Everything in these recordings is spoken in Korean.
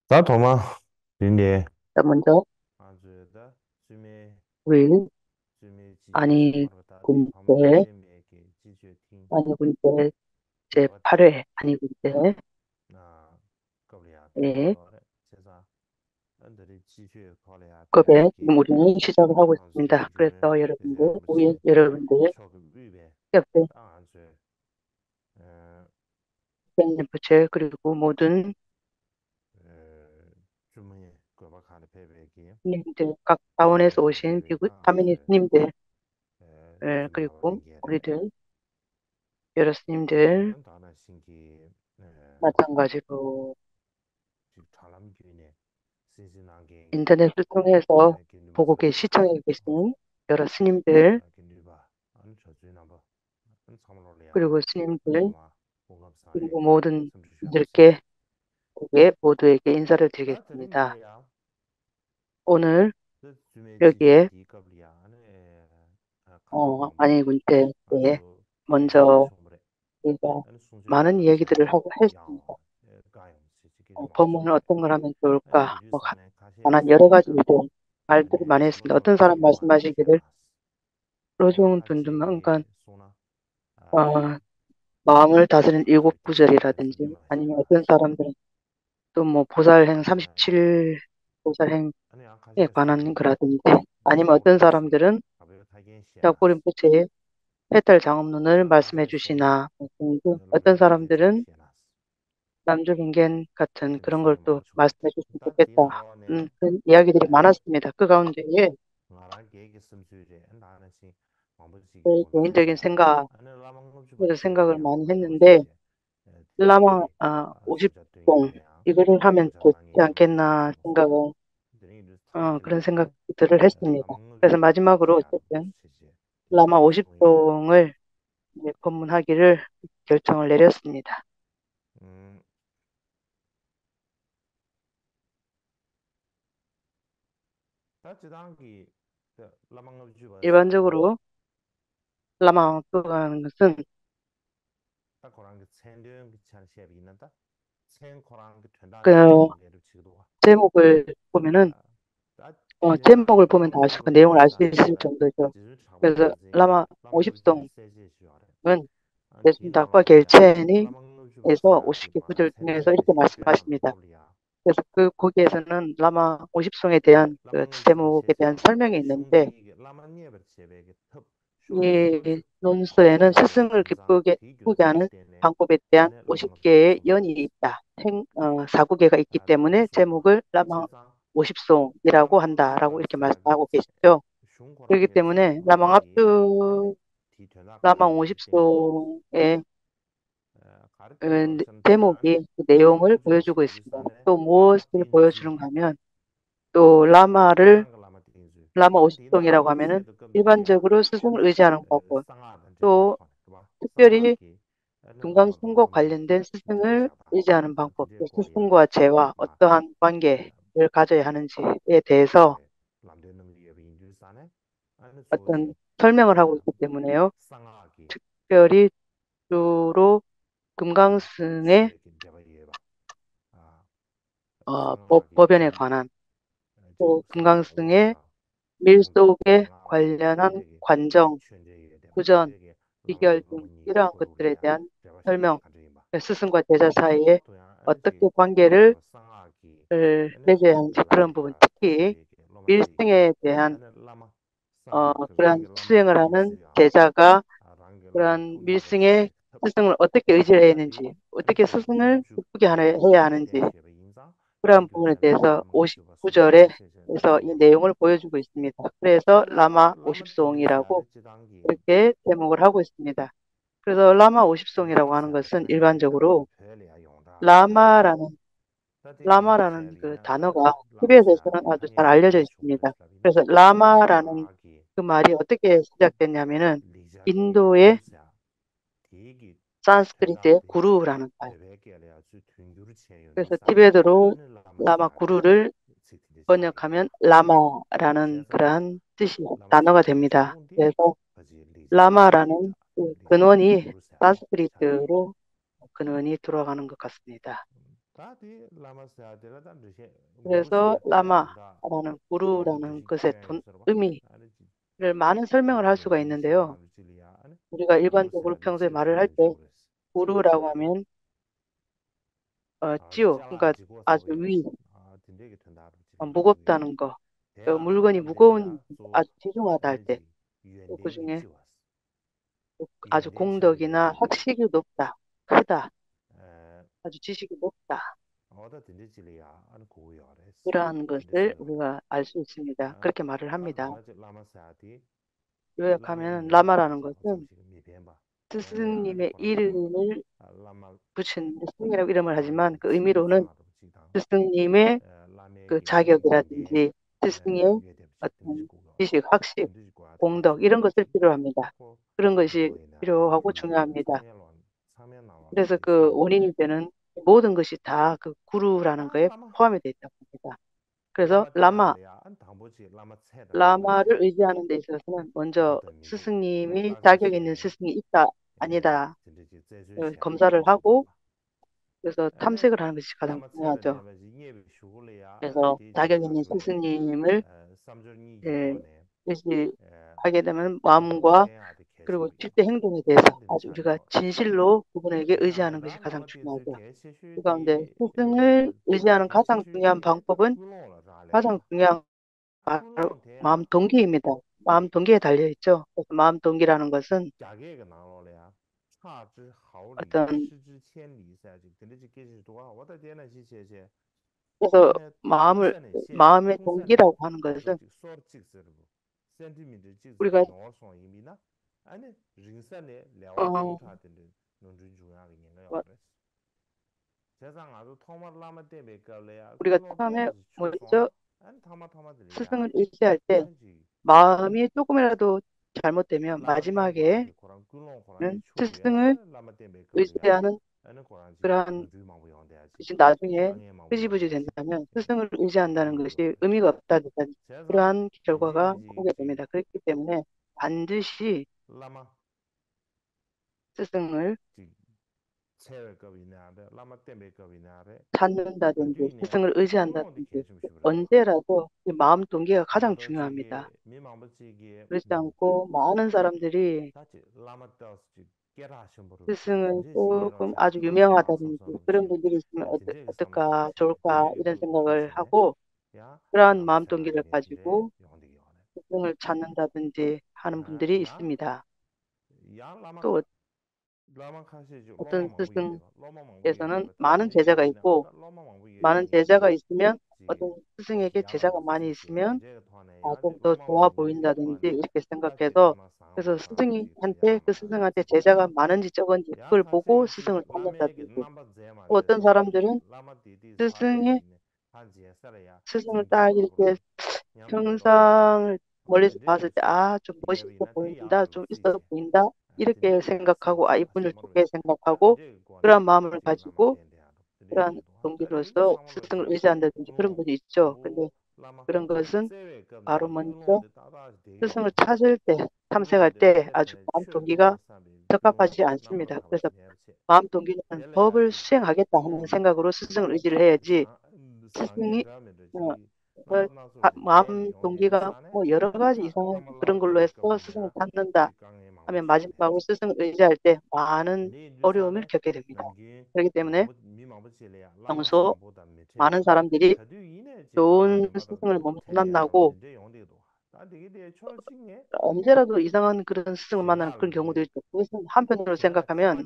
자, 도마, 린디. 자, 먼저, 9일 안희 군대, 안희 군대 제8회 안희 군대, 예, 급에 지금 우리는 시작을 하고 있습니다. 그래서 여러분들, 우리 여러분들, 옆에 부채 그리고 모든 스님들, 각 사원에서 오신 비구, 타미니 스님들, 그리고 우리들, 여러 스님들, 마찬가지로 인터넷을 통해서 시청해 계신 여러 스님들, 그리고 스님들, 그리고 모든 분들께 모두에게 인사를 드리겠습니다. 오늘 여기에 안희군대에 먼저 우리가 많은 이야기들을 하고 했습니다. 법문은 어떤 걸 하면 좋을까? 관한 여러 가지 말들을 많이 했습니다. 어떤 사람 말씀하시기를 로종 둔둔한간 마음을 다스리는 일곱 구절이라든지 아니면 어떤 사람들은 또 뭐 보살행 37 보살행에 관한 거라든지 아니면 어떤 사람들은 샤꼬린포체의 해탈 장엄론을 말씀해 주시나 어떤 사람들은 남조빙겐 같은 그런 걸 또 말씀해 주시면 좋겠다. 그런 이야기들이 많았습니다. 그 가운데에 제 개인적인 생각을 많이 했는데 라마 50종 이거를 하면 좋지 않겠나 그런 생각들을 했습니다. 그래서 마지막으로 어쨌든 라마 50종을 법문하기를 결정을 내렸습니다. 일반적으로 라마 또라는 것은 그 제목을 보면은 제목을 보면 다 알 수가 내용을 알 수 있을 정도죠. 그래서 라마 50송은 예순다과 겔체니에서 50개 구절 중에서 이렇게 말씀하십니다. 그래서 그 거기에서는 라마 50송에 대한 그 제목에 대한 설명이 있는데 이 논서에는 스승을 기쁘게 하는 방법에 대한 50개의 연이 있다. 사구계가 있기 때문에 제목을 라마 50송이라고 한다라고 이렇게 말씀하고 계시죠. 그렇기 때문에 라마 50송의 제목이 그 내용을 보여주고 있습니다. 또 무엇을 보여주는가 하면 또 라마 50송이라고 하면은 일반적으로 스승을 의지하는 거고 또 특별히 금강승과 관련된 스승을 의지하는 방법, 또 스승과 제와 어떠한 관계를 가져야 하는지에 대해서 어떤 설명을 하고 있기 때문에요. 특별히 주로 금강승의 법연에 관한 또 금강승의 밀속에 관련한 관정, 구전, 비결 등 이러한 것들에 대한 설명, 스승과 제자 사이에 어떻게 관계를 맺어야 하는지 그런 부분, 특히 밀승에 대한 그러한 수행을 하는 제자가 그러한 밀승의 스승을 어떻게 의지해야 하는지, 어떻게 스승을 기쁘게 해야 하는지 그러한 부분에 대해서 59절에서 이 내용을 보여주고 있습니다. 그래서 라마 50송이라고 이렇게 제목을 하고 있습니다. 그래서 라마 50송이라고 하는 것은 일반적으로 라마라는 라마라는 그 단어가 티베트에서는 아주 잘 알려져 있습니다. 그래서 라마라는 그 말이 어떻게 시작됐냐면은 인도의 산스크리트의 구루라는 말. 그래서 티베트로 라마 구루를 번역하면 라마라는 그러한 뜻이 단어가 됩니다. 그래서 라마라는 그 근원이 산스크리트로 근원이 들어가는 것 같습니다. 그래서 라마라는 구루라는 것의 의미를 많은 설명을 할 수가 있는데요. 우리가 일반적으로 평소에 말을 할 때 구루라고 하면 찌우, 그러니까 아주 무겁다는 거, 물건이 무거운 아주 지중하다 할 때, 그 중에 아주 공덕이나 학식이 높다, 크다, 아주 지식이 높다. 이러한 것을 우리가 알 수 있습니다. 그렇게 말을 합니다. 요약하면 라마라는 것은 스승님의 이름을 붙인 스승이라고 이름을 하지만 그 의미로는 스승님의 그 자격이라든지 스승의 어떤 지식, 학식, 공덕 이런 것을 필요합니다. 그런 것이 필요하고 중요합니다. 그래서 그 원인이 되는 모든 것이 다 그 구루라는 거에 포함이 되어 있다고 합니다. 그래서 라마를 의지하는 데 있어서는 먼저 스승님이 자격 있는 스승이 있다, 아니다 검사를 하고 그래서 탐색을 하는 것이 가장 중요하죠. 그래서 자격 있는 스승님을 예, 의지하게 되면 마음과 그리고 실제 행동에 대해서 아주 우리가 진실로 그분에게 의지하는 것이 가장 중요하죠. 그 가운데 스승을 의지하는 가장 중요한 방법은 가장 중요한 바로 마음 동기입니다. 마음 동기에 달려 있죠. 그래서 마음 동기라는 것은 어떤 그래서 마음의 동기라고 하는 것은 우리가 어, 뭐, 우리가 처음에 먼저 스승을 의지할 때 마음이 조금이라도 잘못되면 마지막에는 스승을 의지하는 그러한 것이 나중에 흐지부지 된다면 스승을 의지한다는 것이 의미가 없다는 그러한 결과가 오게 됩니다. 그렇기 때문에 반드시 스승을 찾는다든지 스승을 의지한다든지 언제라도 이 마음 동기가 가장 중요합니다. 그렇지 않고 많은 사람들이 스승은 조금 아주 유명하다든지 그런 분들이 있으면 어떨까 좋을까 이런 생각을 하고 그러한 마음 동기를 가지고 스승을 찾는다든지 하는 분들이 있습니다. 또 어떤 스승에서는 많은 제자가 있고 많은 제자가 있으면 어떤 스승에게 제자가 많이 있으면 좀 더 좋아 보인다든지 이렇게 생각해서 그래서 스승한테 그 스승한테 제자가 많은지 적은지 그걸 보고 스승을 찾는다든지 또 어떤 사람들은 스승의 스승을 딱 이렇게 형상을 멀리서 봤을 때 좀 멋있어 보인다 좀 있어 보인다 이렇게 생각하고 이분을 좋게 생각하고 그런 마음을 가지고 그러한 동기로서 스승을 의지한다든지 그런 분이 있죠. 근데 그런 것은 바로 먼저 스승을 찾을 때, 탐색할 때 아주 마음 동기가 적합하지 않습니다. 그래서 마음 동기는 법을 수행하겠다 하는 생각으로 스승을 의지를 해야지 스승이 어, 마음 동기가 뭐 여러 가지 이상한 그런 걸로 해서 스승을 찾는다 하면 마지막으로 스승을 의지할 때 많은 어려움을 겪게 됩니다. 그렇기 때문에 평소 많은 사람들이 좋은 스승을 못 만나고 언제라도 이상한 그런 스승을 만나는 그런 경우도 있죠. 그것은 한편으로 생각하면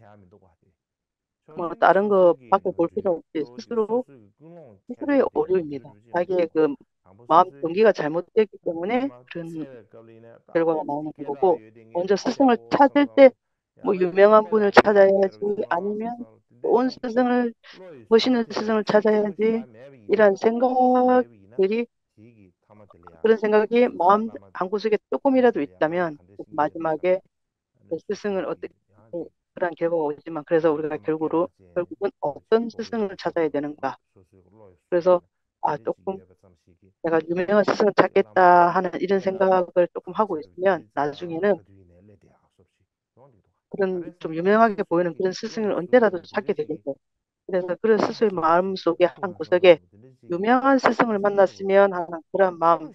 뭐 다른 거 밖에 볼 필요 없이 스스로의 오류입니다. 자기의 그 마음 동기가 잘못됐기 때문에 그런 결과가 나오는 거고 먼저 스승을 찾을 때 뭐 유명한 분을 찾아야지 아니면 좋은 스승을 멋있는 스승을 찾아야지 이런 생각들이 그런 생각이 마음 한구석에 조금이라도 있다면 마지막에 그 스승을 어떻게 그런 결과가 오지만 그래서 우리가 결국은 어떤 스승을 찾아야 되는가 그래서 조금 내가 유명한 스승을 찾겠다 하는 이런 생각을 조금 하고 있으면 나중에는 그런 좀 유명하게 보이는 그런 스승을 언제라도 찾게 되겠죠. 그래서 그런 스스로의 마음 속에 한 구석에 유명한 스승을 만났으면 하는 그런 마음,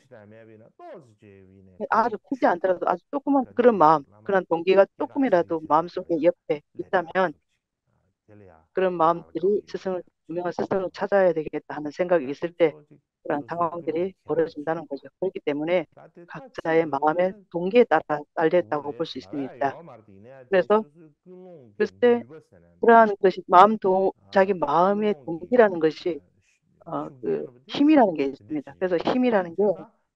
아주 크지 않더라도 아주 조그만 그런 마음, 그런 동기가 조금이라도 마음속에 옆에 있다면 그런 마음들이 유명한 스승을 찾아야 되겠다 하는 생각이 있을 때 그런 상황들이 벌어진다는 거죠. 그렇기 때문에 각자의 마음의 동기에 따라 딸렸다고 볼 수 있습니다. 그래서 글쎄 그러한 것이 자기 마음의 동기라는 것이 그 힘이라는 게 있습니다. 그래서 힘이라는 게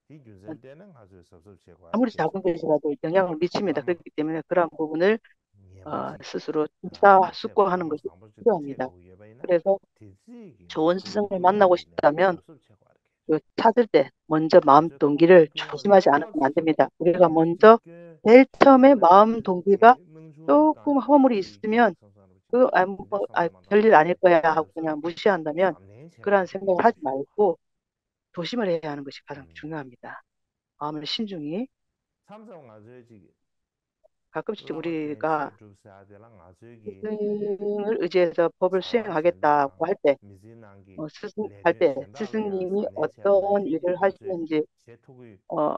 아무리 작은 것이라도 영향을 미칩니다. 그렇기 때문에 그러한 부분을 스스로 심사숙고하는 것이 필요합니다. 그래서 좋은 스승을 만나고 싶다면 그 찾을 때 먼저 마음 동기를 조심하지 않으면 안 됩니다. 우리가 먼저 제일 처음에 마음 동기가 조금 허물이 있으면 별일 아닐 거야 하고 그냥 무시한다면 그러한 생각을 하지 말고 조심을 해야 하는 것이 가장 중요합니다. 마음을 신중히 가끔씩 우리가 스승을 의지해서 법을 수행하겠다고 할 때, 스승님이 어떤 일을 하시는지, 어,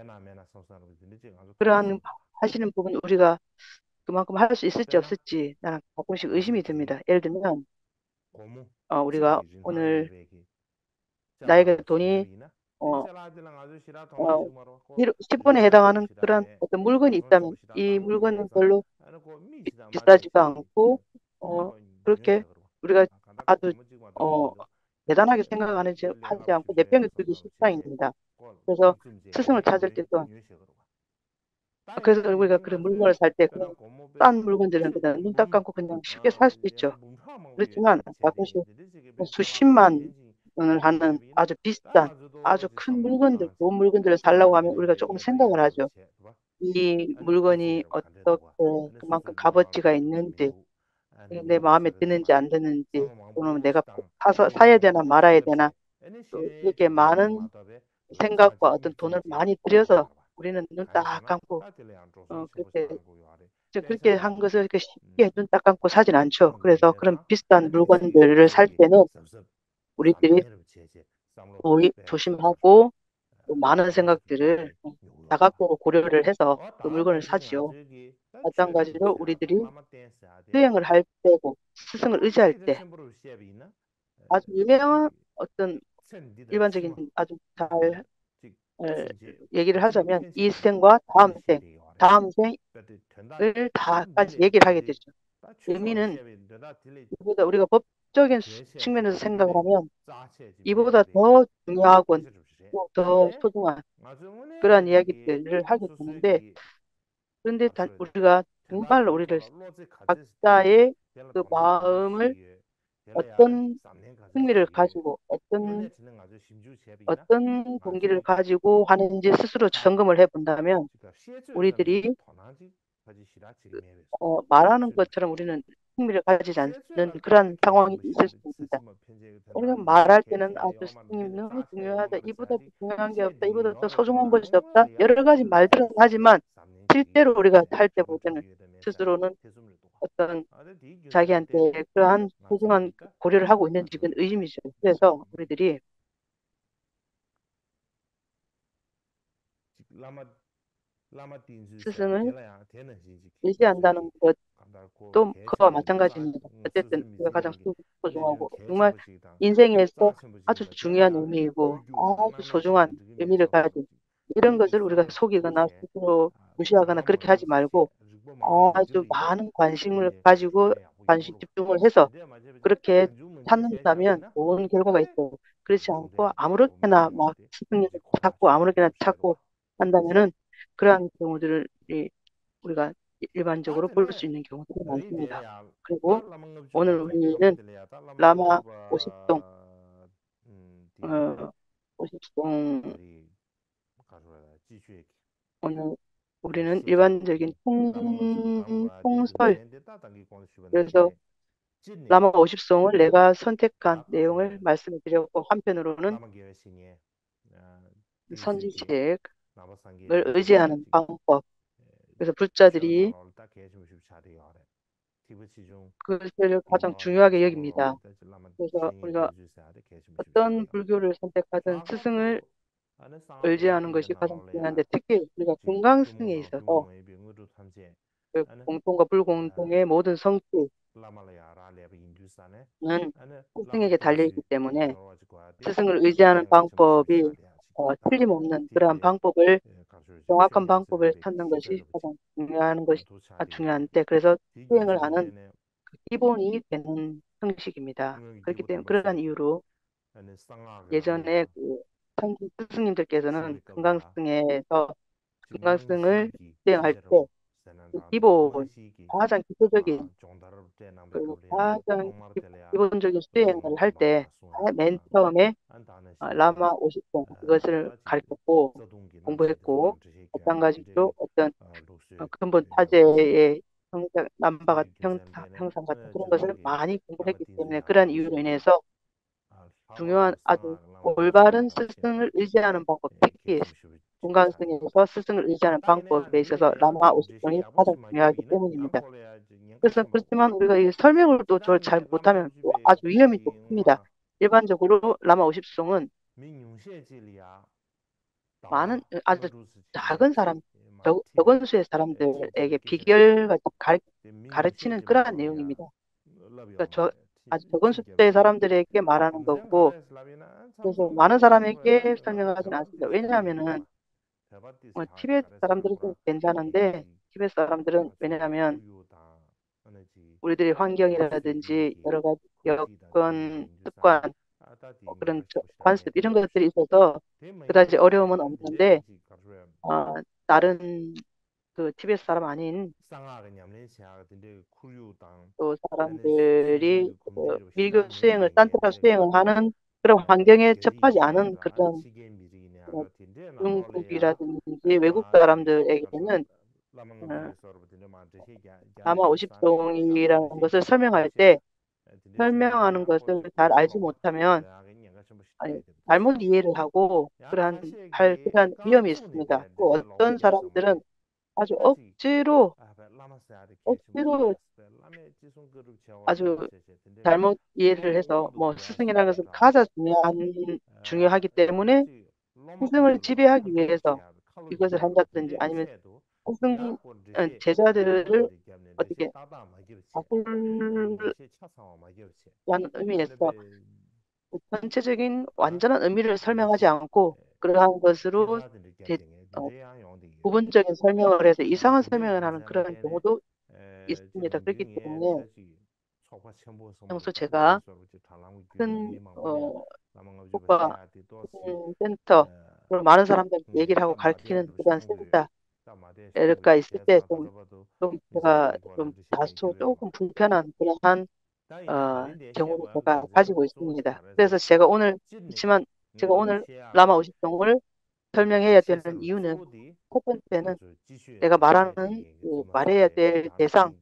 그러한 하시는 부분 우리가 그만큼 할 수 있을지 없을지 나는 가끔씩 의심이 듭니다. 예를 들면, 우리가 오늘 나에게 돈이, 어, 어, 10원에 해당하는 그런 어떤 물건이 있다면 이 물건은 별로 비싸지도 않고, 그렇게 우리가 아주, 어, 대단하게 하지 않고 내pen개 들기 십상입니다. 그래서 스승을 찾을 때도 그래서 우리가 그런 물건을 살 때 그냥 싼 물건들은 그냥 눈 딱 감고 그냥 쉽게 살 수 있죠. 그렇지만 가끔씩 수십만 원을 하는 아주 비싼 아주 큰 물건들, 좋은 물건들을 살려고 하면 우리가 조금 생각을 하죠. 이 물건이 어떻게 그만큼 값어치가 있는지, 내 마음에 드는지 안 드는지, 또는 내가 꼭 사야 되나 말아야 되나, 또 이렇게 많은 생각과 어떤 돈을 많이 들여서 우리는 눈 딱 감고 그렇게 그렇게 한 것을 이렇게 쉽게 눈 딱 감고 사진 않죠. 그래서 그런 비싼 물건들을 살 때는 우리들이 조심하고 또 많은 생각들을 다각도로 고려를 해서 그 물건을 사지요. 마찬가지로 우리들이 수행을 할 때고 스승을 의지할 때 아주 유명한 어떤 일반적인 아주 잘 어, 얘기를 하자면 이 생과 다음 생을 다까지 얘기를 하게 되죠. 의미는 이보다 우리가 법적인 측면에서 생각을 하면 이보다 더 중요하고 또 더 소중한 그러한 이야기들을 하게 되는데 그런데 우리가 정말로 우리를 각자의 그 마음을 어떤 흥미를 가지고 어떤 동기를 가지고 하는지 스스로 점검을 해본다면 우리들이 말하는 것처럼 우리는 흥미를 가지지 않는 그런 상황이 있을 수 있습니다. 우리가 말할 때는 스승님 너무 중요하다. 이보다 더 중요한 게 없다. 이보다 더 소중한 것이 없다. 여러 가지 말들은 하지만 실제로 우리가 할 때 보면은 스스로는 어떤 자기한테 그러한 소중한 고려를 하고 있는지 그건 의심이죠. 그래서 우리들이 스승을 의지한다는 것도 그와 마찬가지입니다. 어쨌든 우리가 가장 소중하고 정말 인생에서 아주 중요한 의미이고 아주 소중한 의미를 가진 이런 것을 우리가 속이거나 스스로 무시하거나 그렇게 하지 말고 아주 많은 관심을 가지고 관심 집중을 해서 그렇게 찾는다면 좋은 결과가 있고 그렇지 않고 아무렇게나 막 스승님을 찾고 아무렇게나 찾고 한다면은 그러한 경우들을 우리가 일반적으로 볼 수 있는 경우들이 많습니다. 그리고 오늘 우리는 라마 50종, 어, 50종, 오늘 우리는 일반적인 통설, 그래서 라마 50송을 내가 선택한 내용을 말씀을 드렸고, 한편으로는 선지책을 의지하는 방법, 그래서 불자들이 그것을 가장 중요하게 여깁니다. 그래서 우리가 어떤 불교를 선택하든 스승을 의지하는 것이 가장 중요한데 특히 우리가 건강성에 있어서 그 공통과 불공통의 모든 성질은 스승에게 달려있기 때문에 스승을 의지하는 방법이 틀림없는 그러한 방법을 정확한 방법을 찾는 것이 가장 중요한 것이 중요한데 그래서 수행을 하는 그 기본이 되는 형식입니다. 그렇기 때문에 그러한 이유로 예전에 그 상주 스승님들께서는 건강성을 수행할 때 그 기본 가장 기초적인 그 가장 기본적인 수행을 할 때 맨 처음에 라마 50종 이것을 가르쳤고 공부했고 마찬가지로 어떤 근본 타제의 형상 같은 그런 것을 많이 공부했기 때문에 그러한 이유로 인해서 중요한 아주 올바른 스승을 의지하는 방법, 특히 건강성에서 스승을 의지하는 방법에 있어서 라마 50종이 가장 중요하기 때문입니다. 그래서 그렇지만 우리가 이 설명을 또 잘 못하면 또 아주 위험이 또 큽니다. 일반적으로 라마 50종은 많은 아주 작은 사람, 적은 수의 사람들에게 비결같이 가르치는 그러한 내용입니다. 그러니까 아주 적은 숫자의 사람들에게 말하는 거고, 그래서 많은 사람에게 설명하지는 않습니다. 왜냐하면은 티베트 사람들은 좀 괜찮은데 티베트 사람들은 왜냐하면 우리들의 환경이라든지 여러 가지 여건, 습관, 그런 관습 이런 것들이 있어서 그다지 어려움은 없는데 다른 그 티베트 사람 아닌 또 사람들이 밀교 수행을 산트라 수행을 하는 그런 환경에 접하지 않은 그런 중국이라든지 외국 사람들에게는 어, 아마 50종이라는 것을 설명할 때 설명하는 것을 잘 알지 못하면 아니, 잘못 이해를 하고 그러한 위험이 있습니다. 또 어떤 사람들은 아주 억지로 아주 잘못 이해를 해서 뭐 스승이라는 것은 가장 중요하기 때문에 스승을 지배하기 위해서 이것을 한다든지 아니면 스승 제자들을 어떻게 바꾸려는 의미에서 전체적인 완전한 의미를 설명하지 않고 그러한 것으로 제, 어, 부분적인 설명을 해서 이상한 설명을 하는 그런 경우도 있습니다. 그렇기 때문에 평소 제가 큰 국가 센터 그리고 많은 사람들 얘기를 하고 가르치는 그런 센터가 있을 때 좀 제가 좀 다소 조금 불편한 그러한 경우를 제가 가지고 있습니다. 그래서 그렇지만 제가 오늘 라마 50종을 설명해야 되는 이유는 첫 번째는 내가 말해야 될 대상은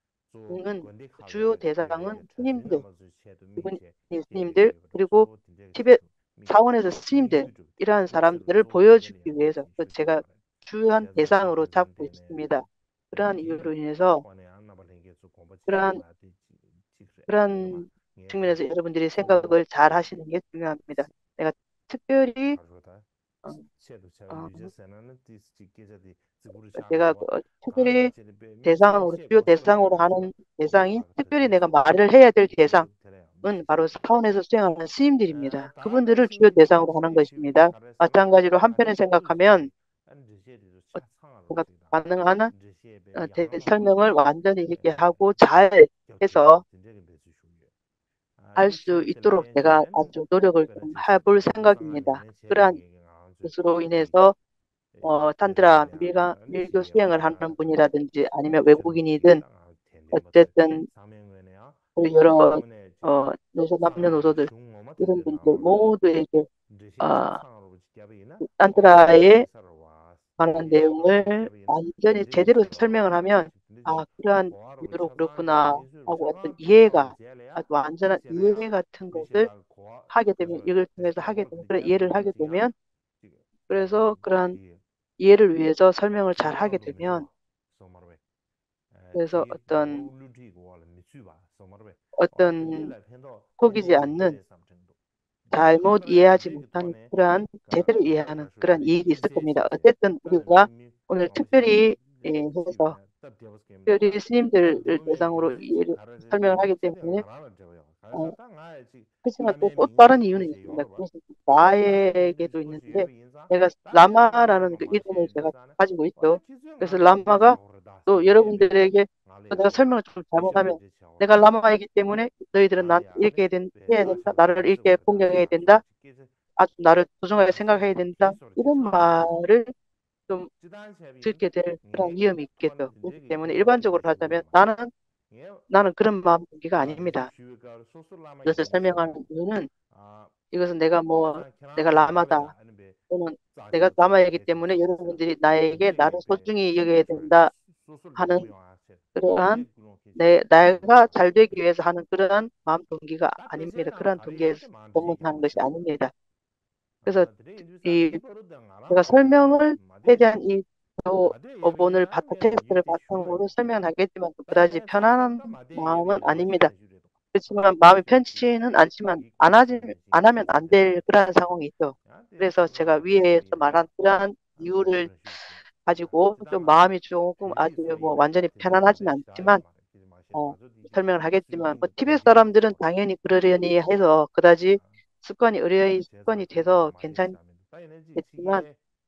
주요 대상은 이분 스님들 그리고 티벳 사원에서 스님들 이러한 사람들을 보여주기 위해서 제가 주요한 대상으로 잡고 있습니다. 그러한 이유로 인해서 그러한 그런 측면에서 여러분들이 생각을 잘 하시는 게 중요합니다. 내가 특별히 어, 어, 내가 특별히 주요 대상으로 하는 대상이 특별히 내가 말을 해야 될 대상은 바로 사원에서 수행하는 스님들입니다. 그분들을 주요 대상으로 하는 것입니다. 마찬가지로 한편에 생각하면 제가 가능한 설명을 완전히 이렇게 하고 잘 해서 할 수 있도록 제가 아주 노력을 좀 해볼 생각입니다. 그러한 것으로 인해서 탄트라 밀교 수행을 하는 분이라든지 아니면 외국인이든 어쨌든 그 여러 남녀노소들 이런 분들 모두에게 어, 탄트라의 관한 내용을 완전히 제대로 설명을 하면 그러한 이유로 그렇구나 하고 어떤 아주 완전한 이해 같은 것을 하게 되면 이걸 통해서 하게 되면 그런 이해를 하게 되면 그래서 그러한 이해를 위해서 설명을 잘 하게 되면 그래서 어떤 속이지 않는 잘못 이해하지 못하는 그러한 제대로 이해하는 그런 이익이 있을 겁니다. 어쨌든 우리가 오늘 특별히 해서 특별히 스님들을 대상으로 설명을 하기 때문에 어, 그렇지만 또 다른 이유는 있습니다. 그것은 나에게도 있는데 내가 라마라는 그 이름을 제가 가지고 있죠. 그래서 라마가 또 여러분들에게 또 내가 설명을 좀 잘못하면 내가 라마이기 때문에 너희들은 나한테 이렇게 해야 된다. 나를 이렇게 공경해야 된다. 아주 나를 소중하게 생각해야 된다. 이런 말을 좀 듣게 될 그런 위험이 있겠죠. 그렇기 때문에 일반적으로 하자면 나는 그런 마음 동기가 아닙니다. 이것을 설명하는 이유는 이것은 내가 라마다 또는 내가 라마이기 때문에 여러분들이 나를 소중히 여겨야 된다 하는 그러한 내가 잘 되기 위해서 하는 그러한 마음 동기가 아닙니다. 그러한 동기에서 공문하는 것이 아닙니다. 그래서 이 제가 설명을 최대한 이 어본을 텍스트를 바탕으로 설명하겠지만 그다지 편안한 마음은 아닙니다. 그렇지만 마음이 편치는 않지만 안 하면 안 될 그러한 상황이 있죠. 그래서 제가 위에서 말한 그러한 이유를 가지고 좀 마음이 조금 아주 뭐 완전히 편안하지는 않지만 어, 설명을 하겠지만 뭐 티베트 사람들은 당연히 그러려니 해서 그다지 의뢰의 습관이 돼서 괜찮겠지만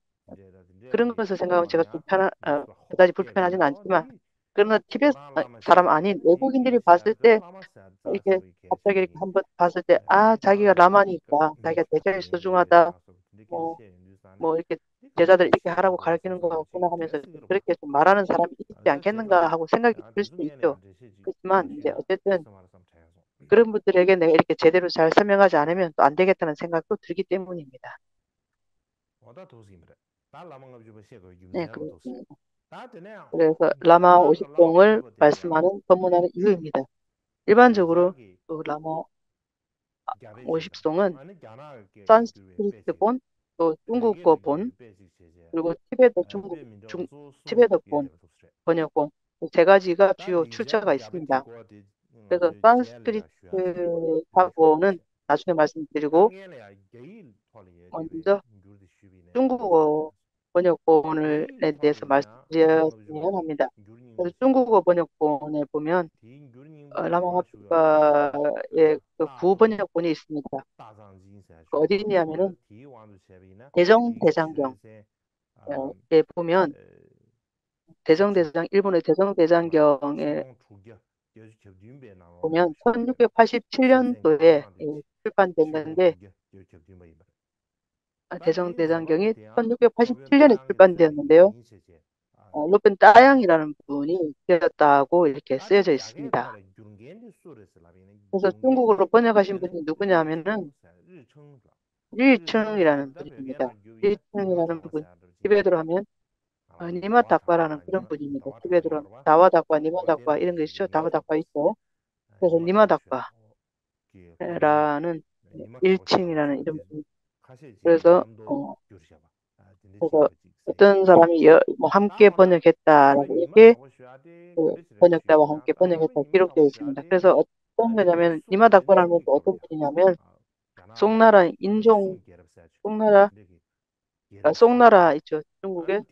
그런 것을 생각하면 제가 좀 그다지 불편하지는 않지만 그러나 티베트 사람 아닌 외국인들이 봤을 때 이렇게 갑자기 이렇게 한번 봤을 때 자기가 라마니까 자기가 대단히 소중하다 뭐 이렇게 제자들 이렇게 하라고 가르치는 것 같구나 하면서 그렇게 좀 말하는 사람이 있지 않겠는가 하고 생각이 들 수도 있죠. 그렇지만 이제 어쨌든 그런 분들에게 내가 이렇게 제대로 잘 설명하지 않으면 또 안 되겠다는 생각도 들기 때문입니다. 네, 그렇습니다. 그래서 라마 50종을 말씀하는 법문하는 이유입니다. 일반적으로 또 라마 50송은 산스크리트본, 또 중국어본, 그리고 티베트본 번역본 세 가지가 주요 출처가 있습니다. 그래서 산스크리트하고는 나중에 말씀드리고 먼저 중국어 번역본에 대해서 말씀드렸으면 합니다. 그래서 중국어 번역본에 보면 라마파의 그 구번역본이 있습니다. 그 어디 있냐면은 대정대장경에 보면 일본의 대정대장경에 보면 1687년도에 출판됐는데 대정대장경이 1687년에 출판되었는데요. 루펜 따양이라는 분이 되었다고 이렇게 쓰여져 있습니다. 그래서 중국어로 번역하신 분이 누구냐면은 릴청이라는 분입니다. 릴청이라는 분, 티베트로 하면 니마닥과라는 그런 분입니다. 티베트로 하면 다와닥과, 니마닥과 이런 거 있죠. 다와닥과 있죠. 그래서 니마닥과라는 일칭이라는 이런 분. 그래서 어떤 사람이 함께 번역했다라고 이렇게 번역자와 함께 번역했다고 기록되어 있습니다. 그래서 어떤 거냐면 니마닥과라는 또 어떤 분이냐면 송나라 인종 송나라 송나라 있죠. 중국에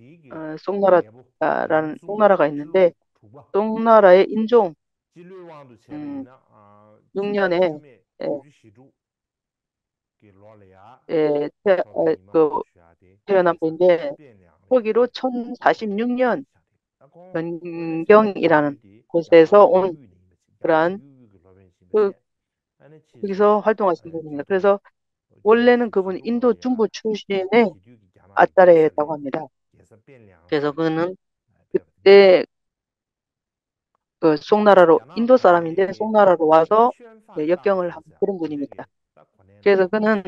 송나라가 있는데 송나라의 인종 6년에 태어난 분인데 서기로 1046년 변경이라는 곳에서 온 그러한 거기서 활동하신 분입니다. 그래서 원래는 그분이 인도 중부 출신의 아따레였다고 합니다. 그래서 그는 그때 그 송나라로 인도 사람인데 송나라로 와서 역경을 한 그런 분입니다. 그래서 그는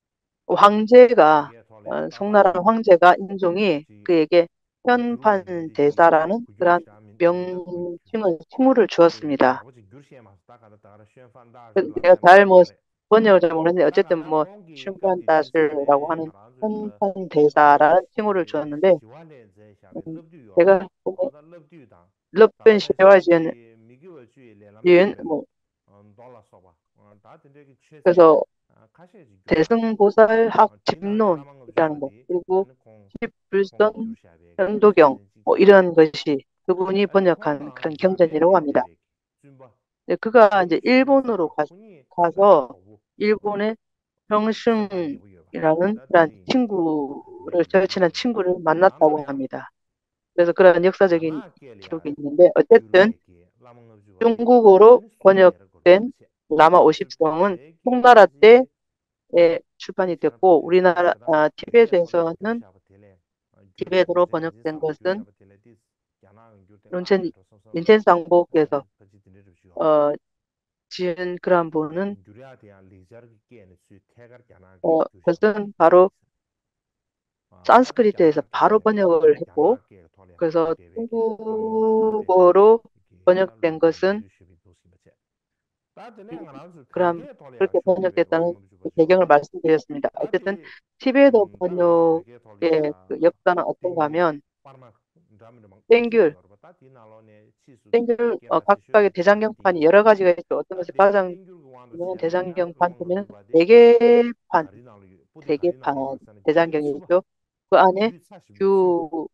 송나라 황제가 인종이 그에게 현판 대사라는 그러한 칭호를 주었습니다. 내가 잘 번역을 잘 모르는데 어쨌든 춘판다스라고 하는 현판 대사라는 칭호를 주었는데 제가 러벤 쉐와지엔 뭐 그래서 대승보살학 집론이라는 것 그리고 십불선 현도경 뭐 이런 것이 그분이 번역한 그런 경전이라고 합니다. 네, 그가 이제 일본으로 가서 일본의 평승이라는 그런 친구를 절친한 친구를 만났다고 합니다. 그래서 그런 역사적인 기록이 있는데 어쨌든 중국어로 번역된 라마 50성은 송나라 때에 출판이 됐고 우리나라 티벳에서는 티벳으로 번역된 것은 론첸 린첸상복에서 어, 지은 그런 분은 그것은 바로 산스크리트에서 바로 번역을 했고 그래서 중국어로 번역된 것은 그럼 그렇게 번역됐다는 그 배경을 말씀드렸습니다. 어쨌든 티베트 번역의 그 역사는 어떤가 하면 땡귤, 땡귤 각각의 대장경판이 여러 가지가 있죠. 어떤 것이 가장 유명한 대장경판 보면 대개판, 대개판 대장경이죠. 그 안에 규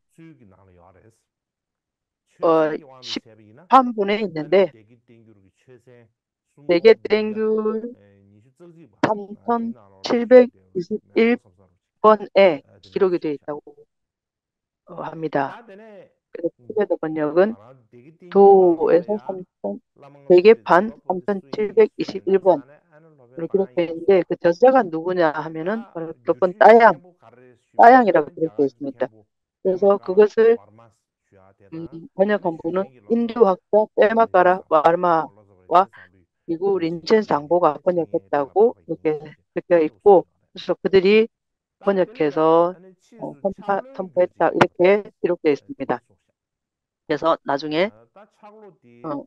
10판분에 있는데 대개 땡귤 3721번에 기록이 되어 있다고 합니다. 그래서 티베트 번역은 도에서 3천 대개판 3721번으로 기록되어 있는데 그 저자가 누구냐 하면은 바로 도본 따양이라고 기록되어 있습니다. 그래서 그것을 번역한 분은 인도 학자 빼마가라 와르마와 미국 린첸 상보가 번역했다고 이렇게 적혀 있고 그래서 그들이 번역해서 선포했다 이렇게 기록되어 있습니다. 그래서 나중에 어,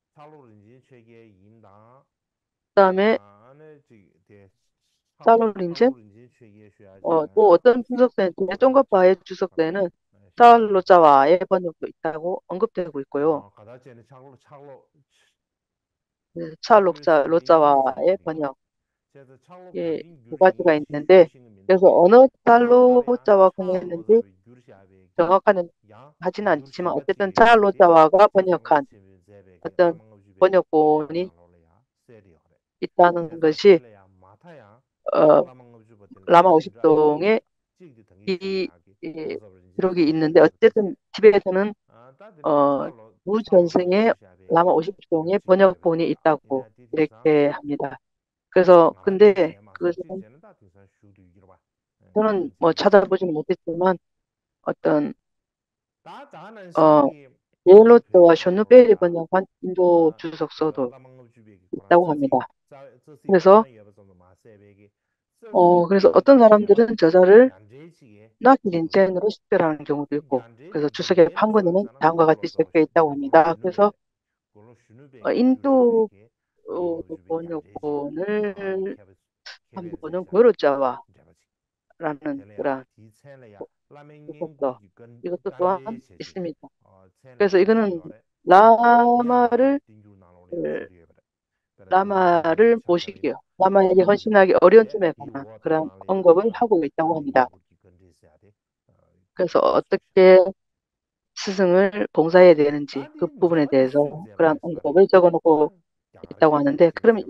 그다음에 살로 린첸 또 어떤 주석서에 대종갑바의 주석서에는 찰로자와의 번역도 있다고 언급되고 있고요. 네, 찰록자 로자와의 번역 두 가지가 있는데 그래서 어느 찰로자와 번역했는지 정확하는 하지는 않지만 어쨌든 찰로자와가 번역한 어떤 번역본이 있다는 것이 어, 라마 50동의 이 기록이 있는데 어쨌든 티베트는 무전승의 라마 50종의 번역본이 있다고 이렇게 합니다. 그래서 근데 그것은 저는 뭐 찾아보지는 못했지만 어떤 예로트와 쇼누베리 번역한 인도 주석서도 있다고 합니다. 그래서 그래서 어떤 사람들은 저자를 나기린첸으로 식별하는 경우도 있고 그래서 주석의 판본에는 다음과 같이 적혀 있다고 합니다. 그래서 인도 번역본을 한 번은 고요로자와라는 그런 있었어. 이것도 또한 있습니다. 그래서 이거는 라마를 라마를 모시기요. 라마에게 헌신하기 어려운 점에 관한 그런 언급을 하고 있다고 합니다. 그래서 어떻게 스승을 봉사해야 되는지 그 부분에 대해서 그런 언급을 적어놓고 있다고 하는데 그러면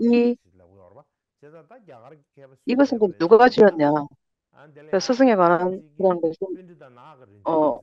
이것은 그럼 누가 지었냐? 스승에 관한 그런 것은 어,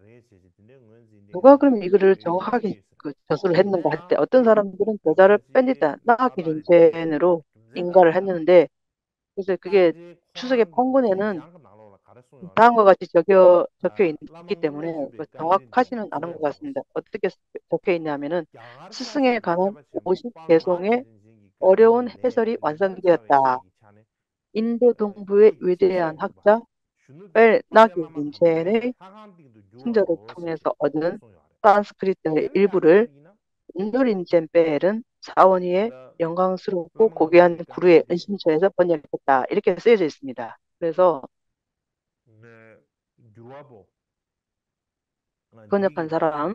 누가 그러면 이거를 정확하게 그 저술을 했는가 할 때 어떤 사람들은 저자를 뺀디다 나기린첸으로 인가를 했는데 그래서 그게 추석의 판본에는 다음과 같이 적혀 있기 때문에 정확하지는 않은 것 같습니다. 어떻게 적혀 있냐면은 스승에 관한 50개송의 어려운 해설이 완성되었다. 인도 동부의 위대한 학자 벨 나기린첸의 친절을 통해서 얻은 산스크리트의 일부를 인도린첸 벨은 사원이의 영광스럽고 고귀한 구루의 은신처에서 번역했다. 이렇게 쓰여져 있습니다. 그래서 번역한 사람의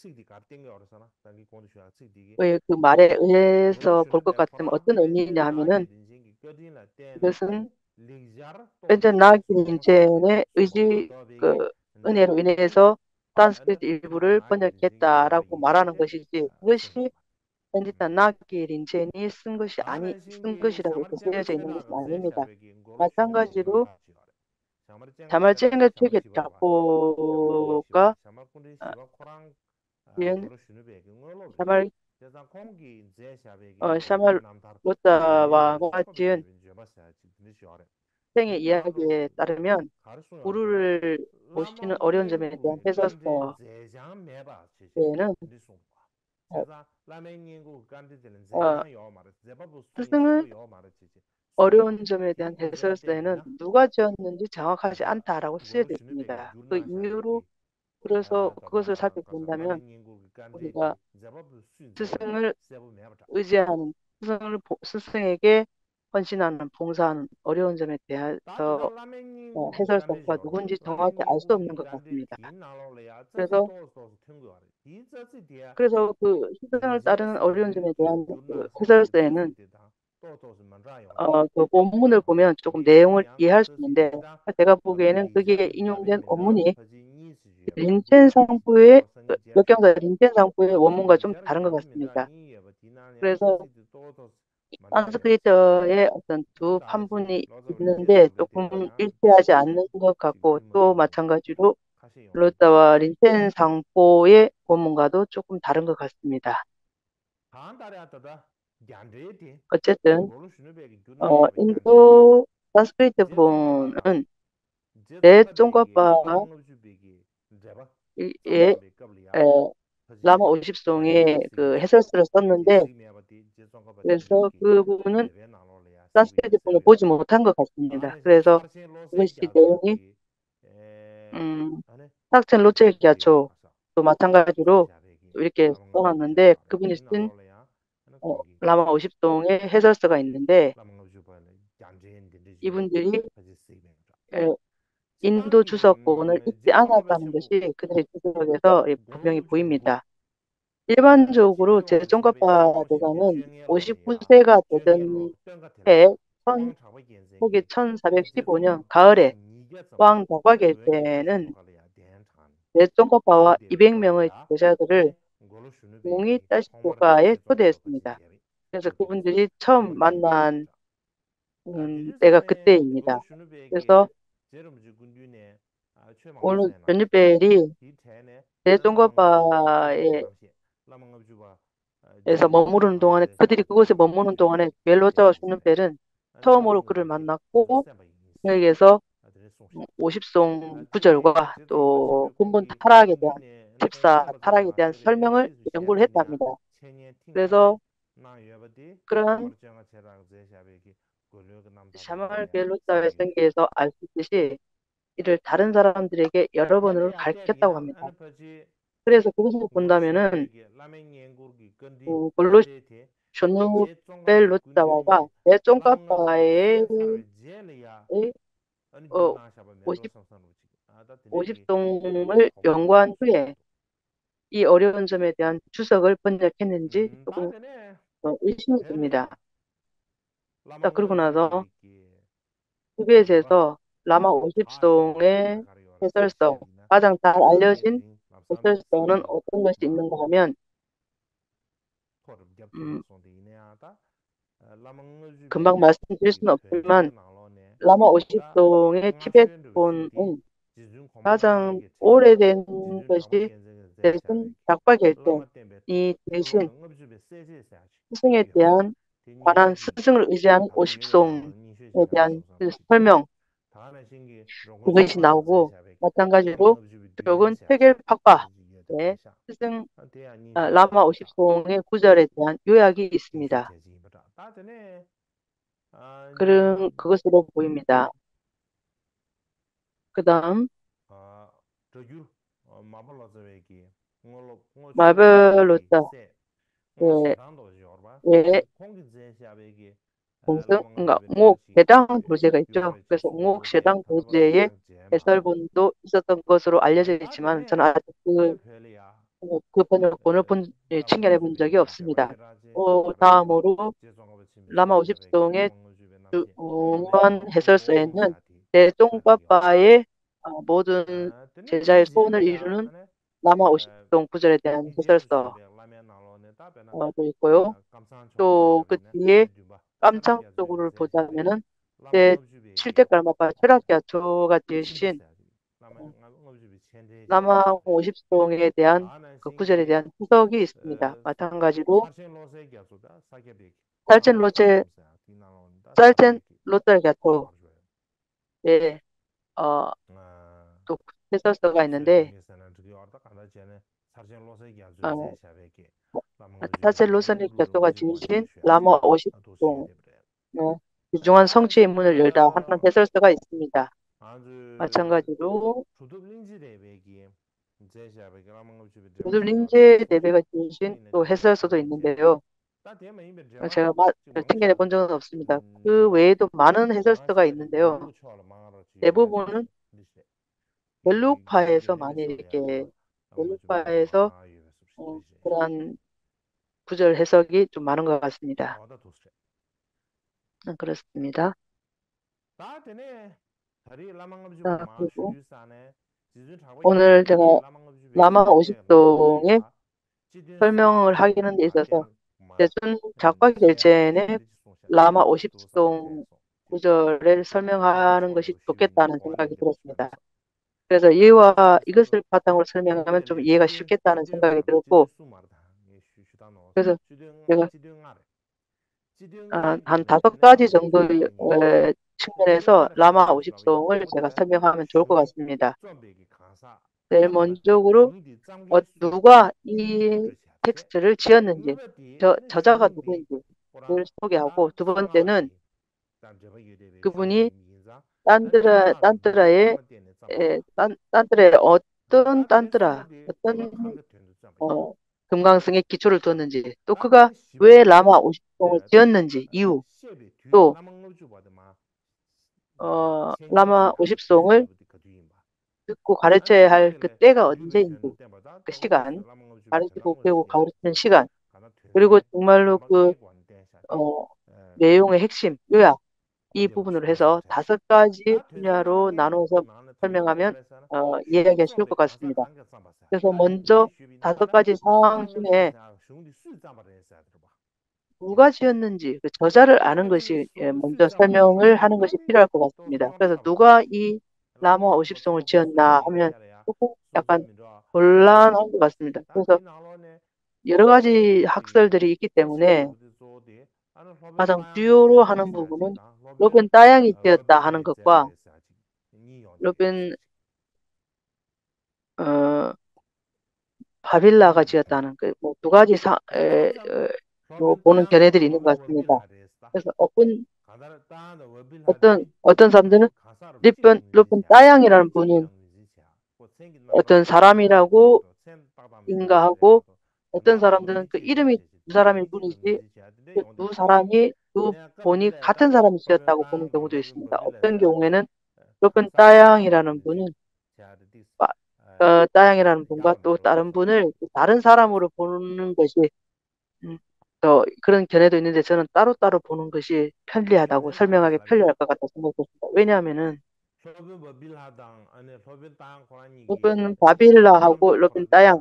디 그 말에 의해서 볼 것 같으면 어떤 의미냐 하면은 이것은 벤전 나기린첸의 의지 그 은혜로 인해서 산스크리트 일부를 번역했다라고 말하는 것이지 그것이 벤디타 나기린첸이 쓴 것이라고 이렇게 쓰여져 있는 것은 아닙니다. 마찬가지로 자말쟁의 책의 작곡가 어, 지은 샤말 샤말 로타와가 지은 생의 이야기에 따르면 우르를 모시는 어려운 점에 대한 해설서에는 어, 어, 스승의 어려운 점에 대한 해설서에는 누가 지었는지 정확하지 않다라고 쓰여져 있습니다. 그 이유로 그래서 그것을 살펴본다면 우리가 스승을 의지하는 스승에게 헌신하는 봉사하는 어려운 점에 대해서 해설사가 누군지 정확히 알 수 없는 것 같습니다. 그래서 그 스승을 따르는 어려운 점에 대한 그 해설서에는 그 원문을 보면 조금 내용을 이해할 수 있는데 제가 보기에는 그게 인용된 원문이 린첸 상부의 역경사 린첸 상부의 원문과 좀 다른 것 같습니다. 그래서 산스크리트의 어떤 두 판본이 있는데 조금 일치하지 않는 것 같고 또 마찬가지로 로타와 린첸 상보의 원문과도 조금 다른 것 같습니다. 어쨌든 인도 산스크리트본은 대종과파의 라마 50송의 그 해설서를 썼는데 그래서 그 부분은 산스크리트본을 보지 못한 것 같습니다. 그래서 그것이 내용이 탁천 로체기아초도 마찬가지로 이렇게 써놨는데 그분이 쓴 라마 50송의 해설서가 있는데 이분들이 인도 주석본을 읽지 않았다는 것이 그들의 주석에서 분명히 보입니다. 일반적으로 제종과파 대가는 59세가 되던 해 서기 1415년 가을에 왕 다과계 때는 제종과파와 200명의 제자들을 공이 따시교가에 초대했습니다. 그래서 그분들이 처음 만난 때가 그때입니다. 그래서 오늘 전유벨이 제종과파에 에서 머무르는 동안에 그들이 그곳에 머무는 동안에 벨로자와 슈눈벨은 처음으로 그를 만났고 그에게서 50송 구절과 또 근본 타락에 대한 14 타락에 대한 설명을 연구를 했답니다. 그래서 그런 샤말 벨로자의 생계에서 알 수 있듯이 이를 다른 사람들에게 여러 번을 가르쳤다고 합니다. 그래서 그것을 본다면은 골로 쇼누벨로자와가 대종가파의 50, 50송을 연구한 후에 이 어려운 점에 대한 주석을 번역했는지 조금 의심이 듭니다. 자, 그러고 나서 티베트에서 라마 50송의 해설서, 가장 잘 알려진 해설서는 어떤 것이 있는가 하면 금방 말씀드릴 수는 없지만 라마 50송의 티베트본은 가장 오래된 것이 대신 작박일전이 대신 스승에 대한 관한 스승을 의지하는 50송에 대한 그 설명 그것이 나오고 마찬가지로 적은 체겔팍바의 스승 라마 50송의 구절에 대한 요약이 있습니다. 그것으로 보입니다. 그 다음 마벨로타 예, 그러니까 옹옥해당 도제가 있죠. 그래서 옹옥해당 도제의 해설본도 있었던 것으로 알려져 있지만 저는 아직 그 번역본을 챙겨내 본 적이 없습니다. 다음으로 라마 50송의 중원 해설서에는 대종바바의 모든 제자의 소원을 이루는 라마 50송 구절에 대한 해설서도 있고요. 또 그 뒤에 깜창 쪽으로 보자면은 제 7대 깔마파 철학기초가 되신 남한 50송에 대한 그 구절에 대한 해석이 있습니다. 마찬가지로 쌀젠 로제 쌀젠 로떨갸토의 어, 또 해설서가 있는데 어, 쌀젠 로선의 갸토가 지으신 라마 50송 귀중한 성취의 문을 열다 하는 해설서가 있습니다. 마찬가지로 무슬림제 대배가 지으신 또 해설서도 있는데요. 제가 챙겨내 본 적은 없습니다. 그 외에도 많은 해설서가 있는데요. 대부분은 벨루파에서 많이 이렇게 벨루파에서 그러한 구절 해석이 좀 많은 것 같습니다. 그렇습니다. 자, 그리고 오늘 제가 라마 50송의 설명을 하기는 데 있어서 대순 작화 결제에 라마 50송 구절을 설명하는 것이 좋겠다는 생각이 들었습니다. 그래서 이것을 바탕으로 설명하면 좀 이해가 쉽겠다는 생각이 들었고, 그래서 제가 한 5가지 정도의 측면에서 라마 50송을 제가 설명하면 좋을 것 같습니다. 제일 먼저로 누가 이 텍스트를 지었는지, 저자가 누구인지를 소개하고, 두 번째는 그분이 딴뜨라의 어떤 금강승에 기초를 뒀는지, 또 그가 왜 라마 50송을 지었는지 이유, 또 라마 50송을 듣고 가르쳐야 할 그 때가 언제인지, 그 시간, 가르치고 배우고 가르치는 시간, 그리고 정말로 어, 내용의 핵심, 요약, 이 부분으로 해서 5가지 분야로 나눠서 설명하면 이해하기가 쉬울 것 같습니다. 그래서 먼저 5가지 상황 중에 누가 지었는지 그 저자를 아는 것이 먼저 설명을 하는 것이 필요할 것 같습니다. 그래서 누가 이 라마 50송을 지었나 하면 조금 약간 곤란한 것 같습니다. 그래서 여러 가지 학설들이 있기 때문에 가장 주요로 하는 부분은 로벤 따양이 지었다 하는 것과 로벤 어, 바빌라가 지었다는 두 가지 보는 견해들이 있는 것 같습니다. 그래서 어떤 사람들은 로벤 따양이라는 분은 어떤 사람이라고 인가하고 어떤 사람들은 그 이름이 두 사람일 뿐이지 그 두 본이 같은 사람이 지었다고 보는 경우도 있습니다. 어떤 경우에는 로벤 따양이라는 분은 따양이라는 분과 또 다른 분을 다른 사람으로 보는 것이 그런 견해도 있는데 저는 따로따로 보는 것이 편리하다고 설명하기 편리할 것 같다 생각했습니다. 왜냐하면은 로벤 바빌라하고 로벤 따양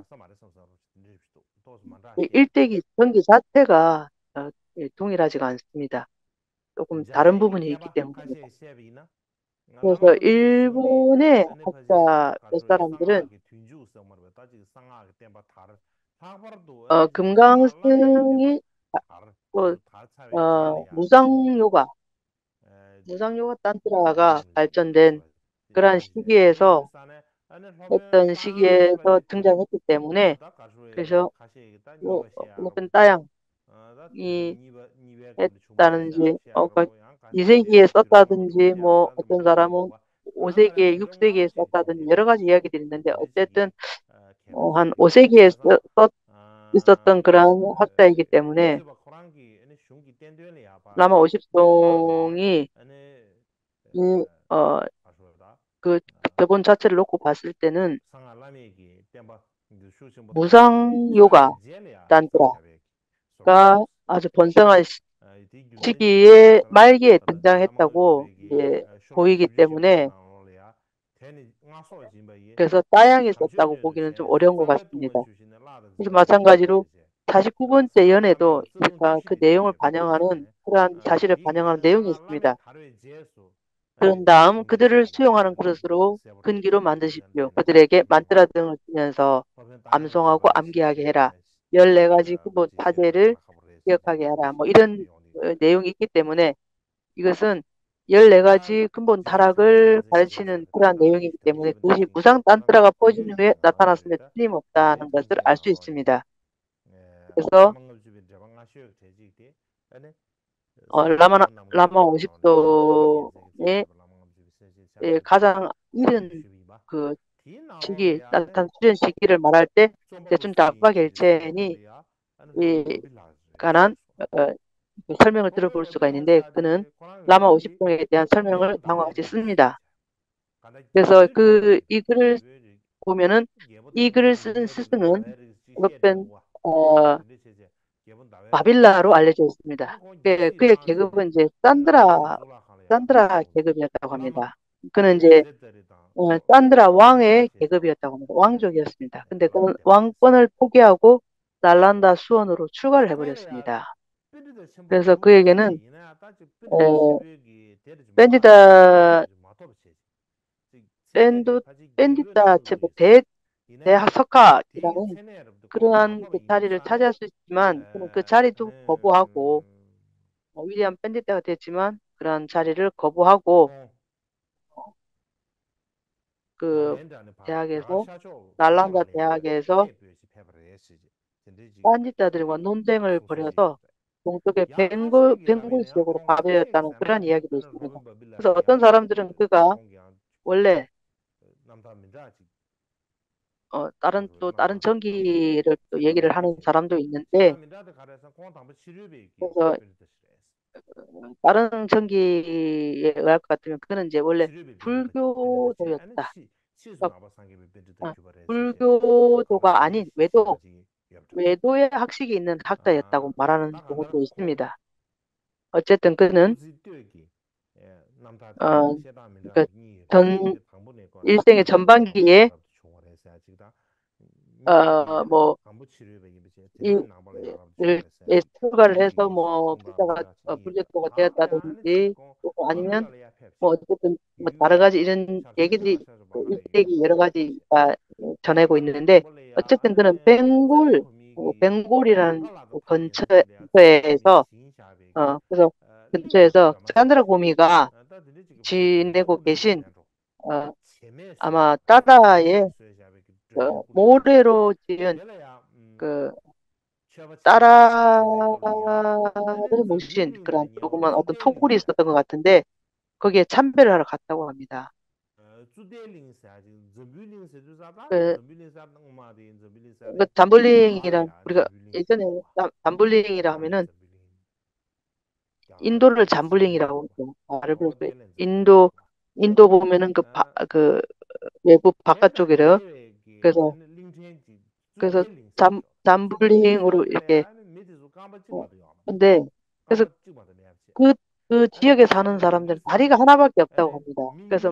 일대기 전기 자체가 예, 동일하지가 않습니다. 조금 다른 부분이 있기 때문입니다. 그래서 일본의 학자 몇 사람들은 금강승이 또 무상요가 단트라가 발전된 그러한 시기에서 등장했기 때문에 그래서 로벤 따양이 했다는지 그러니까 2세기에 썼다든지 뭐 어떤 사람은 5세기에 6세기에 썼다든지 여러 가지 이야기들이 있는데 어쨌든 한 5세기에 있었던 그런 학자이기 때문에 라마 50송이 이, 어, 그 기본 자체를 놓고 봤을 때는 무상 요가 단트라가 아주 번성한 시기에 말기에 등장했다고 이제 보이기 때문에 그래서 따양이 썼다고 보기는 좀 어려운 것 같습니다. 그래서 마찬가지로 49번째 연에도 그 내용을 반영하는 그러한 사실을 반영하는 내용이 있습니다. 그런 다음 그들을 수용하는 그릇으로 근기로 만드십시오. 그들에게 만뜨라 등을 쓰면서 암송하고 암기하게 해라. 14가지 근본 타제를 기억하게 하라. 뭐 이런 내용이 있기 때문에 이것은 14가지 근본 타락을 가르치는 그러한 내용이기 때문에 그것이 무상 단트라가 퍼진 후에 나타났음에 틀림없다는 것을 알 수 있습니다. 그래서 라마 50도의 가장 이른 그 시기, 나타난 수련 시기를 말할 때 대충 다과 결첸이 이 관한 그 설명을 들어볼 수가 있는데 그는 라마 50동에 대한 설명을 다음과 같이 씁니다. 그래서 이 글을 보면은 이 글을 쓴 스승은 록벤 바빌라로 알려져 있습니다. 그의 계급은 이제 산드라 계급이었다고 합니다. 그는 이제 산드라 왕의 계급이었다고 합니다. 왕족이었습니다. 근데 그는 왕권을 포기하고 날란다 수원으로 출가를 해버렸습니다. 그래서 그에게는 에, 밴디다 밴드 밴디다 체부 대학 석학이라는 그러한 그 자리를 차지할 수 있지만 그는 그 자리도 거부하고 위대한 밴디다가 됐지만 그러한 자리를 거부하고 그 대학에서 날란다 대학에서 딴짓자들과 논쟁을 벌여서 동쪽의 벵골 지역으로 가버렸다는 그런 이야기도 있습니다. 그래서 어떤 사람들은 그가 원래 다른 전기를 또 얘기를 하는 사람도 있는데 그래서 다른 전기에 의할 것 같으면 그는 이제 원래 불교도였다. 그러니까, 불교도가 아닌 외도의 학식이 있는 학자였다고 말하는 경우도 있습니다. 어쨌든 그는 어, 그 전 일생의 전반기에 뭐 이, 출가를 해서 뭐 불교도가 되었다든지 또 아니면 뭐 어쨌든 뭐 여러 가지 이런 얘기들이 일대기 여러 가지가 전하고 있는데 어쨌든 그는 벵골이라는 근처에서 그래서 근처에서 산드라 고미가 지내고 계신 어, 아마 따라의 모래로 지은 그 따라를 모신 그런 조그만 어떤 토굴이 있었던 것 같은데 거기에 참배를 하러 갔다고 합니다. 그, 그 잠블링이란 우리가 예전에 잠블링이라 하면은 인도를 잠블링이라고 좀 말을 불렀어요. 인도 보면은 그 외부 바깥쪽이래요. 그래서 그래서 잠블링으로 이렇게 근데 그래서 그, 그 지역에 사는 사람들은 다리가 하나밖에 없다고 합니다. 그래서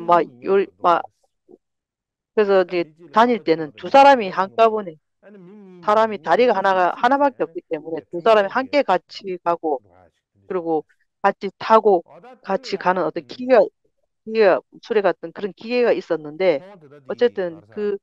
그래서 이제 다닐 때는 두 사람이 한꺼번에 사람이 다리가 하나밖에 없기 때문에 두 사람이 함께 같이 가고 그리고 같이 타고 같이 가는 어떤 기계가 수레 같은 그런 기계가 있었는데 어쨌든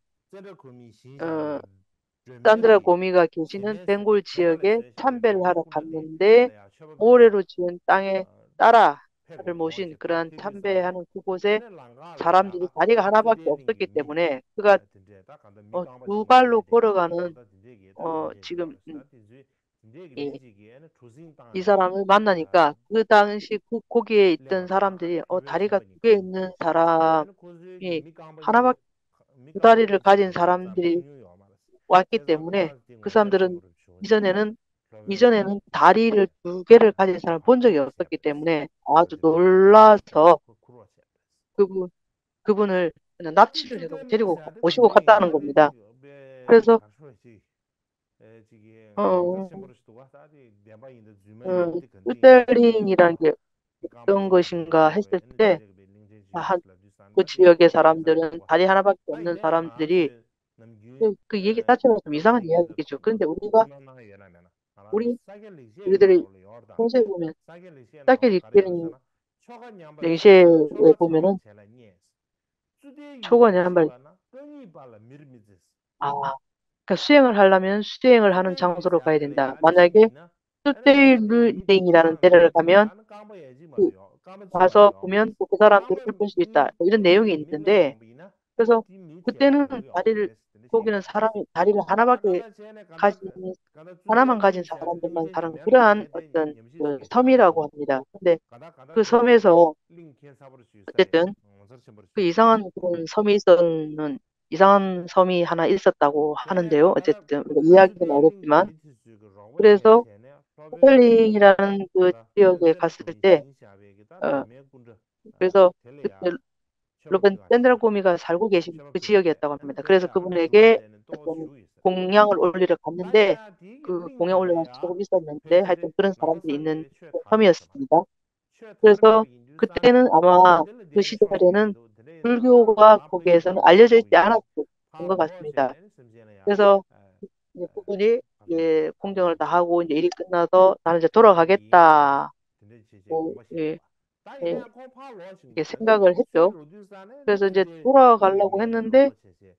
어, 산드라 고미가 계시는 벵골 지역에 참배를 하러 갔는데 모래로 지은 땅에 따라를 모신 그러한 참배하는 그곳에 사람들이 다리가 하나밖에 없었기 때문에 그가 두 발로 걸어가는 지금 이, 이 사람을 만나니까 그 당시 거기에 있던 사람들이 다리가 두 개 있는 사람이 하나밖에 두 다리를 가진 사람들이 왔기 때문에 그 사람들은 이전에는 이전에는 다리를 두 개를 가진 사람을 본 적이 없었기 때문에 아주 놀라서 그분, 그분을 그냥 납치를 해서 데리고 모시고 갔다는 겁니다. 그래서 어, 스텔링이라는 게 어떤 것인가 했을 때, 한, 그 지역의 사람들은 다리 하나밖에 없는 사람들이 그 얘기 자체가 좀 이상한 이야기죠. 그런데 우리들이 평소에 보면 사케 리스텔링 랭시에 보면은 초반에 한 발, 아, 그러니까 수행을 하려면 수행을 하는 장소로 가야 된다. 만약에 스테일링이라는 데를 가면 그 가서 보면 또 그 사람들을 볼 수 있다. 뭐 이런 내용이 있는데 그래서 그때는 거기는 사람이 다리를 가진 하나만 가진 사람들만 사는 그러한 어떤 그 섬이라고 합니다. 근데 그 섬에서 어쨌든 그 이상한 섬이 하나 있었다고 하는데요. 어쨌든 뭐 이야기는 어렵지만 그래서 스펠링이라는 그 지역에 갔을 때 어, 그래서 그때 로벤 샌드라고미가 살고 계신 그 지역이었다고 합니다. 그래서 그분에게 어떤 공양을 올리러 갔는데 그 공양 올리러 조금 있었는데 하여튼 그런 사람들이 있는 섬이었습니다. 그래서 그때는 아마 그 시절에는 불교가 거기에서는 알려져 있지 않았던 것 같습니다. 그래서 이제 그분이 공경을 다 하고 이제 일이 끝나서 나는 이제 돌아가겠다. 예, 예, 이렇게 생각을 했죠. 그래서 이제 돌아가려고 했는데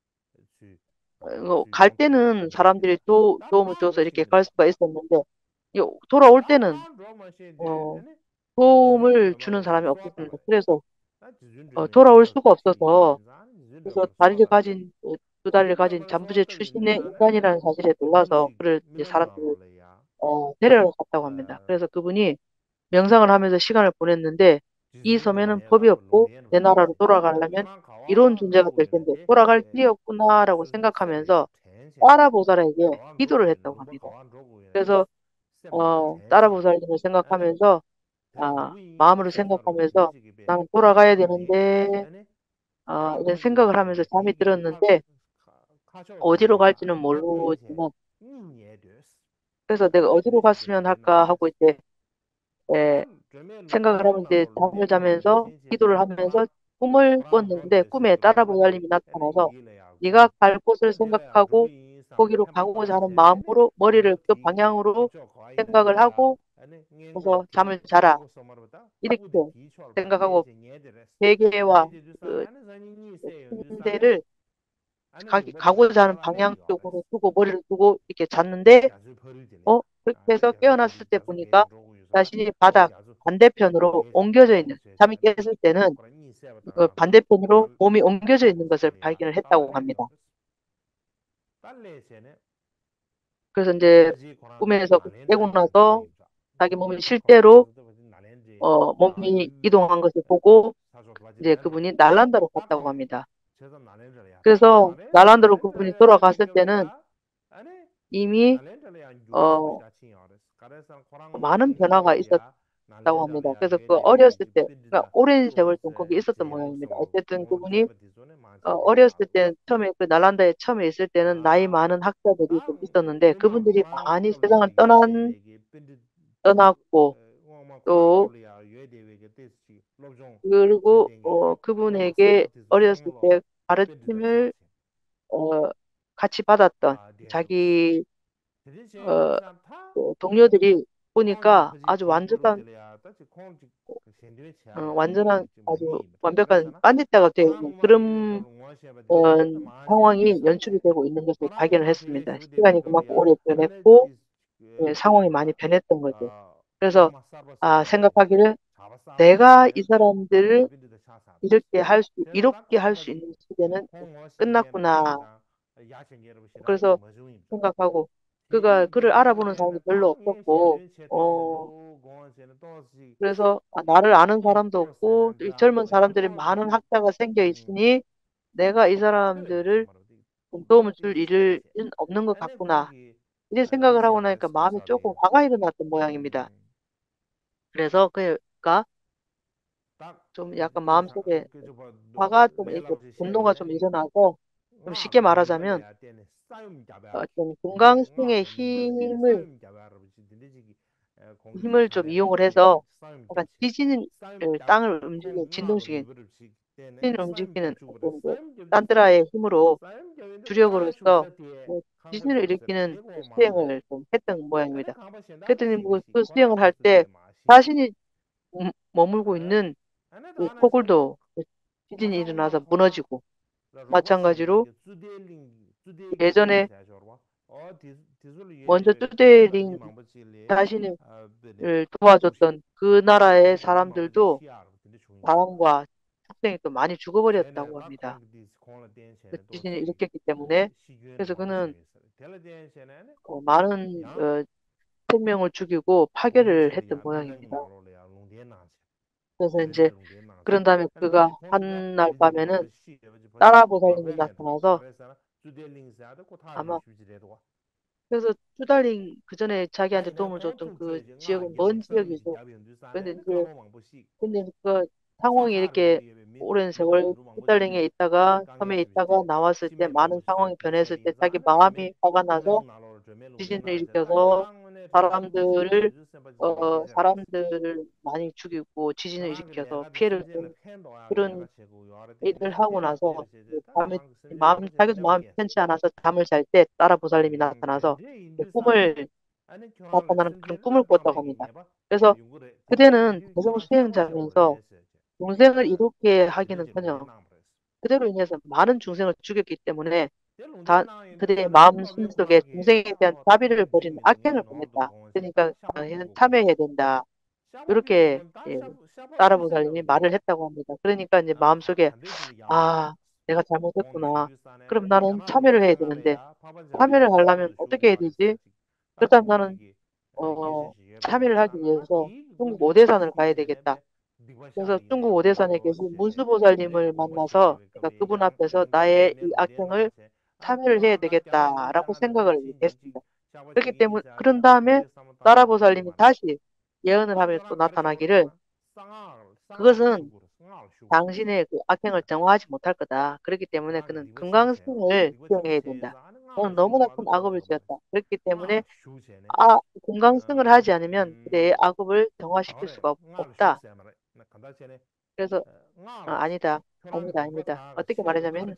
갈 때는 사람들이 도움을 줘서 이렇게 갈 수가 있었는데 돌아올 때는 어, 도움을 주는 사람이 없었습니다. 그래서 돌아올 수가 없어서 그래서 두 다리를 가진 잠부제 출신의 인간이라는 사실에 놀라서 그를 이제 사람들을 데려러 갔다고 합니다. 그래서 그분이 명상을 하면서 시간을 보냈는데 이 섬에는 법이 없고 내 나라로 돌아가려면 이로운 존재가 될 텐데 돌아갈 길이 없구나라고 생각하면서 따라보살에게 기도를 했다고 합니다. 그래서 따라보살님을 생각하면서 마음으로 생각하면서 나는 돌아가야 되는데 이런 생각을 하면서 잠이 들었는데 어디로 갈지는 모르지만 그래서 내가 어디로 갔으면 할까 하고 이제 에, 생각을 하면 이제 잠을 자면서 기도를 하면서 꿈을 꿨는데 꿈에 따라보살님이 나타나서 네가 갈 곳을 생각하고 거기로 가고자 하는 마음으로 머리를 그 방향으로 생각을 하고 그래서 잠을 자라 이렇게 생각하고 베개와 그 침대를 가고자 하는 방향 쪽으로 두고 머리를 두고 이렇게 잤는데 그렇게 해서 깨어났을 때 보니까 자신이 바닥 반대편으로 옮겨져 있는, 잠이 깼을 때는 그 반대편으로 몸이 옮겨져 있는 것을 발견을 했다고 합니다. 그래서 이제 꿈에서 깨고 나서 자기 몸이 실제로 몸이 이동한 것을 보고 이제 그분이 날란다로 갔다고 합니다. 그래서 날란다로 그분이 돌아갔을 때는 이미 어, 많은 변화가 있었다고 합니다. 그래서 그 어렸을 때, 그러니까 오랜 세월 좀 거기 있었던 모양입니다. 어쨌든 그분이 어렸을 때 처음에 그 날란다에 처음에 있을 때는 나이 많은 학자들이 좀 있었는데 그분들이 많이 세상을 떠났고 또 그리고 그분에게 어렸을 때 가르침을 어, 같이 받았던 자기 어, 그 동료들이 보니까 아주 완전한 아주 완벽한 빤듯대가 되어 있는 그런 어, 상황이 연출이 되고 있는 것을 발견을 했습니다. 시간이 그만큼 오래 변했고 상황이 많이 변했던 거죠. 그래서 생각하기를 내가 이 사람들을 이롭게 할 수 있는 시대는 끝났구나. 그래서 생각하고 그를 알아보는 사람이 별로 없었고 그래서 나를 아는 사람도 없고 이 젊은 사람들이 많은 학자가 생겨 있으니 내가 이 사람들을 좀 도움을 줄 일은 없는 것 같구나. 이제 생각을 하고 나니까 마음에 조금 화가 일어났던 모양입니다. 그래서 그가 좀 약간 마음속에 화가 좀 이렇게 분노가 좀 일어나서 좀 쉽게 말하자면 좀 금강승의 힘을 좀 이용을 해서 약간 지진을 땅을 움직이는 진동식인 지진을 움직이는 어떤 그 산드라의 힘으로 주력으로서 지진을 일으키는 그 수행을 좀 했던 모양입니다. 그랬더니 뭐그 수행을 할 때 자신이 머물고 있는 그 토굴도 지진이 일어나서 무너지고 마찬가지로 예전에 먼저 뚜데링 자신을 도와줬던 그 나라의 사람들도 바람과 학생이 또 많이 죽어버렸다고 합니다. 그 지진을 일으켰기 때문에. 그래서 그는 많은 생명을 죽이고 파괴를 했던 모양입니다. 그래서 이제 그런 다음에 그가 한 날 밤에는 따라보살님이 나타나서 아마 그래서 쭈달링 그 전에 자기한테 도움을 줬던 그 지역은 먼 지역이고 근데 그 상황이 이렇게 오랜 세월 슈달링에 있다가 섬에 있다가 나왔을 때 많은 상황이 변했을 때 자기 마음이 화가 나서 지진을 일으켜서 사람들을 많이 죽이고 지진을 일으켜서 피해를 준 그런 일을 하고 나서 그 밤에 자기도 마음이 편치 않아서 잠을 잘 때 따라 보살님이 나타나서 꿈을 나타나는 그런 꿈을 꿨다고 합니다. 그래서 그대는 대성 수행자면서 중생을 이롭게 하기는커녕 그대로 인해서 많은 중생을 죽였기 때문에 다 그대의 마음 속에 중생에 대한 자비를 버리는 악행을 범했다. 그러니까 참회해야 된다. 이렇게 따라보살님이 말을 했다고 합니다. 그러니까 이제 마음속에 아 내가 잘못했구나. 그럼 나는 참회를 해야 되는데 참회를 하려면 어떻게 해야 되지? 그렇다면 나는 참여를 하기 위해서 중국 오대산을 가야 되겠다. 그래서 중국 오대산에 계신 문수보살님을 만나서 내가 그분 앞에서 나의 이 악행을 참여를 해야 되겠다라고 생각을 했습니다. 그렇기 때문에 그런 다음에 나라보살님이 다시 예언을 하며 또 나타나기를 그것은 당신의 그 악행을 정화하지 못할 거다. 그렇기 때문에 그는 금강승을 수행해야 된다. 너는 너무나 큰 악업을 지었다. 그렇기 때문에 금강승을 하지 않으면 그대의 악업을 정화시킬 수가 없다. 그래서 아니다, 아니다, 아니다. 어떻게 말하자면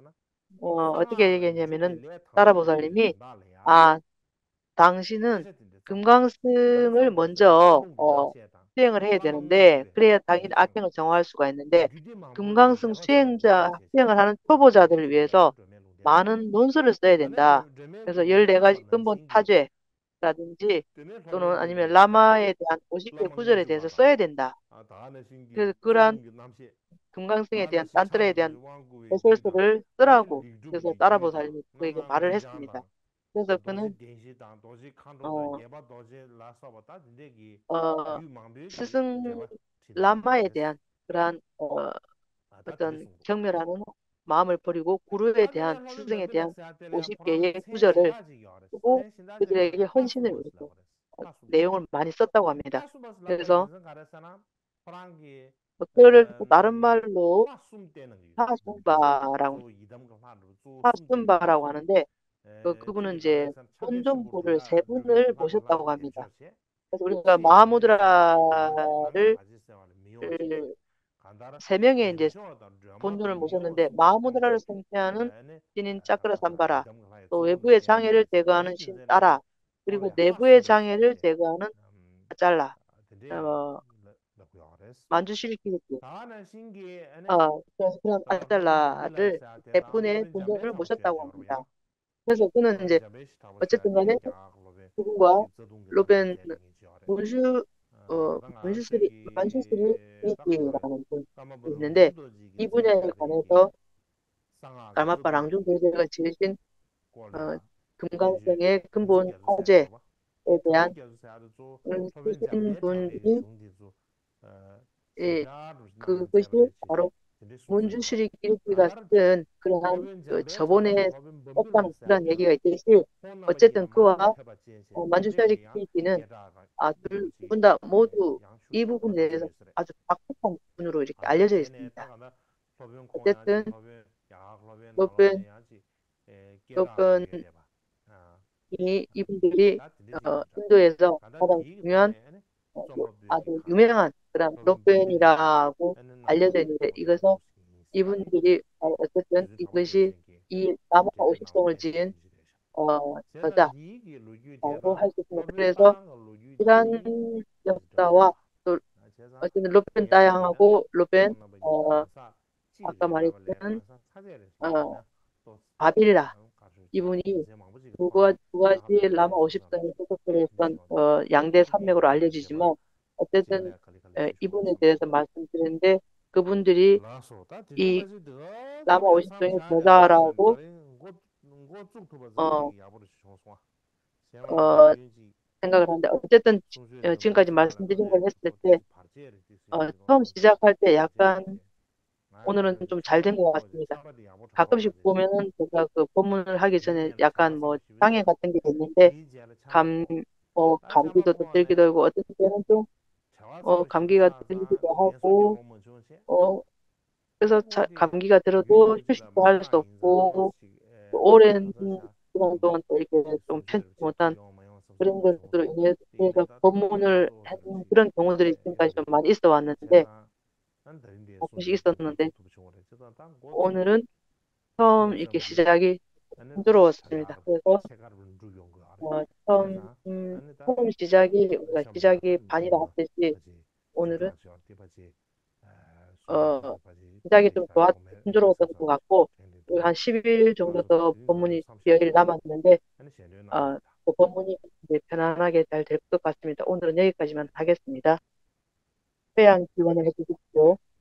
어떻게 얘기했냐면은 따라보살님이 아 당신은 금강승을 먼저 수행을 해야 되는데 그래야 당연히 악행을 정화할 수가 있는데 금강승 수행을 하는 초보자들을 위해서 많은 논술을 써야 된다. 그래서 14가지 근본 타죄라든지 또는 아니면 라마에 대한 50개 구절에 대해서 써야 된다. 그래서 그러한 금강승에 대한 딴뜨레에 대한 해설서를 쓰라고 그래서 따라보살님이 그에게 말을 했습니다. 그래서 그는 어, 어, 스승 라마에 대한 그러한 어떤 경멸하는 마음을 버리고 구루에 대한 스승에 대한 50개의 구절을 쓰고 그들에게 헌신을 이렇게 내용을 많이 썼다고 합니다. 그래서 그를 또 다른 말로 파순바라고 파순바라고 하는데 그분은 이제 본존부를 세 분을 모셨다고 합니다. 그래서 우리가 마하무드라를 세 명의 이제 본尊을 모셨는데 마하무드라를 상징하는 신인 짜크라 삼바라, 또 외부의 장애를 제거하는 신 따라, 그리고 내부의 장애를 제거하는 아잘라, 어, 만주실 키리티, 그래서 그런 아잘라를 네 분의 본尊을 모셨다고 합니다. 그래서 그는 이제 어쨌든 간에 그분과 로벤 문슈 만슈스리 리티라는 분이 있는데 이 분야에 관해서 가마파 랑중 대제가 지으신 어, 금강경의 근본 화제에 대한 쓰신 분이 그것이 바로 문주실이 길기가 쓴 그러한 그 저본에 없다는 그런 얘기가 있듯이 어쨌든 그와 만주샤리 길기는 두 분 다 모두 이 부분에 대해서 아주 박복한 부분으로 이렇게 알려져 있습니다. 어쨌든 로벤, 로벤 이분들이 인도에서 가장 중요한 아주 유명한 그런 로벤이라고 알려져 있는데 이것은 이분들이 어쨌든 이것이 이 남아 50송을 지은 저자라고 할 수 있습니다. 그래서 이란 역사와 또 어쨌든 로벤 다양하고 로벤 아까 말했던 어, 바빌라 이분이 두 가지 라마 50선을 소속을 했던 양대 산맥으로 알려지지만 어쨌든 이분에 대해서 말씀드렸는데 그분들이 이 라마 50선의 저자라고 어, 어, 생각을 하는데 어쨌든 지금까지 말씀드린 걸 했을 때 처음 시작할 때 약간 오늘은 좀 잘 된 것 같습니다. 가끔씩 보면은 제가 그 법문을 하기 전에 약간 뭐 장애 같은 게 있는데 감, 감기도 들기도 하고 어떤 때는 좀 감기가 들기도 하고 어, 그래서 감기가 들어도 휴식도 할 수 없고 또 오랜 시간 동안 또 이렇게 좀 편치 못한 그런 것으로 인해서 법문을 하는 그런 경우들이 지금까지 좀 많이 있어 왔는데 가끔씩 있었는데 오늘은 처음 이렇게 시작이 힘들었습니다. 그래서 처음 시작이 우리가 시작이 반이라 했듯이 오늘은 어, 시작이 좀 힘들었던 것 같고 우리 한 10일 정도 더 법문이 여일 남았는데 그 법문이 이제 편안하게 잘 될 것 같습니다. 오늘은 여기까지만 하겠습니다. 회양 지원을 해주십시오.